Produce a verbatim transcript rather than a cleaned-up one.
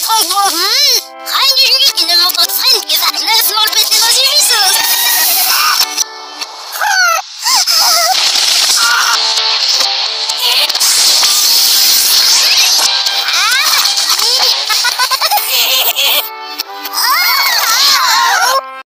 Hangi gün yine motor sen güzel. Nasıl olmasın?